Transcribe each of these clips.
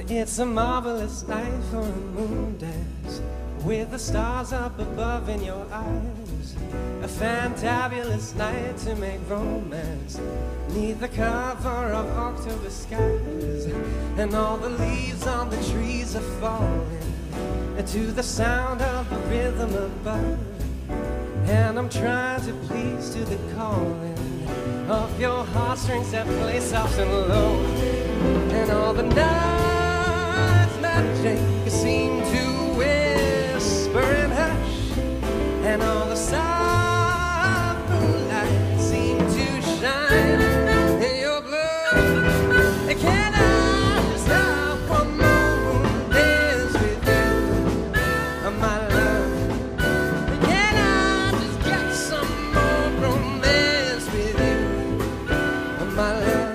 It's a marvelous night for a moon dance, with the stars up above in your eyes. A fantabulous night to make romance, neath the cover of October skies. And all the leaves on the trees are falling to the sound of the rhythm above. And I'm trying to please to the calling of your heartstrings that play soft and low. And all the night's magic seem to whisper and hush, and all the soft moonlight seem to shine in your blood. Can I stop one more dance with you, my love? Can I just get some more romance with you, my love?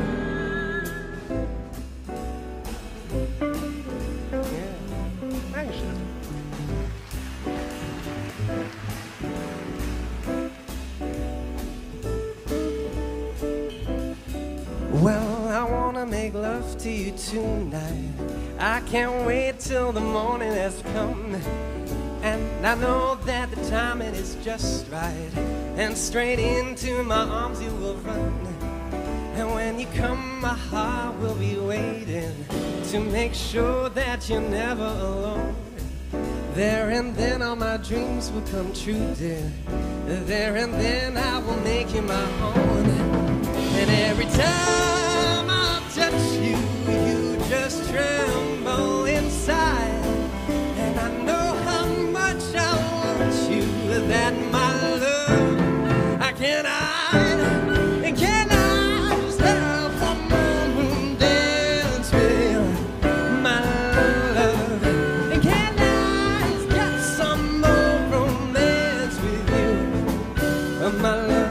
Well, I wanna make love to you tonight. I can't wait till the morning has come. And I know that the timing is just right, and straight into my arms you will run. And when you come, my heart will be waiting to make sure that you're never alone. There and then all my dreams will come true, dear. There and then I will make you my own. And every time I touch you, you just tremble inside. And I know how much I want you, that my love I can't hide. And can I just have one more moon dance with you, my love? And can I just get some more romance with you, my love?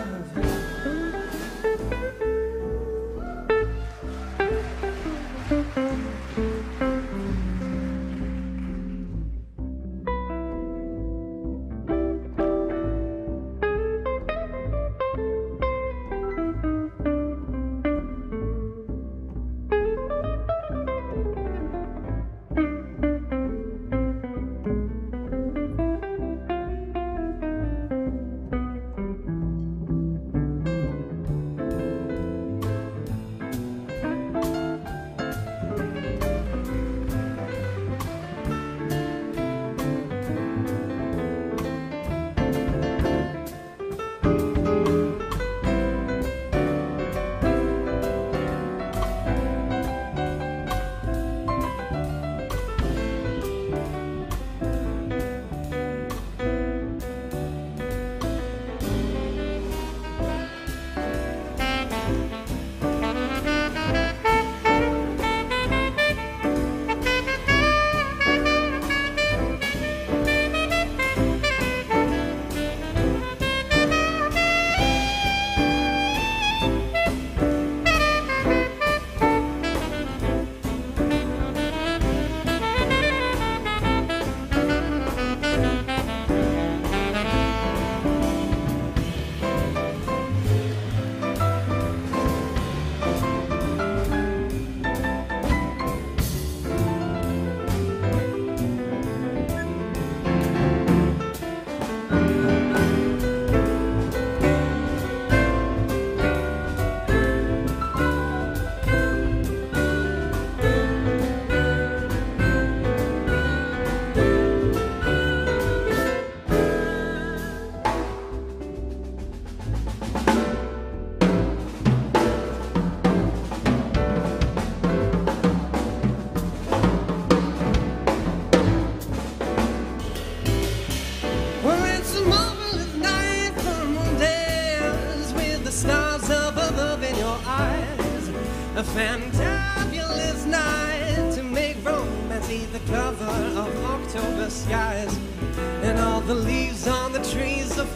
A fantabulous night to make romance beneath the cover of October skies. And all the leaves on the trees are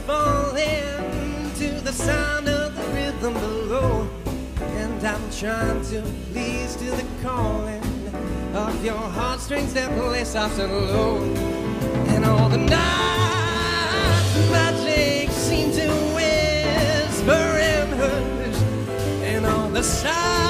falling to the sound of the rhythm below. And I'm trying to please to the calling of your heartstrings that play soft and low. And all the night's magic seem to whisper and hush, and all the silence